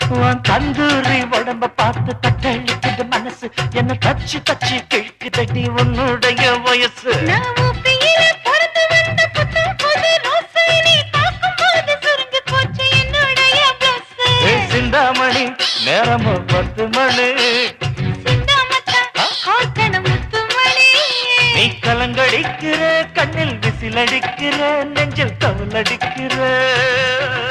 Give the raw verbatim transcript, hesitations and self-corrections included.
உன் தந்தூரி உடம்ப பார்த்து தட்டழிக்குது மனசு என்ன தச்சு தச்சு கிழக்குதடி உன்னுடைய வயசு சிந்தாமணி நேரமும் பத்து மணி நீ கலங்கடிக்கிற கண்ணில் விசிலடிக்கிற நெஞ்சில் தவளடிக்கிற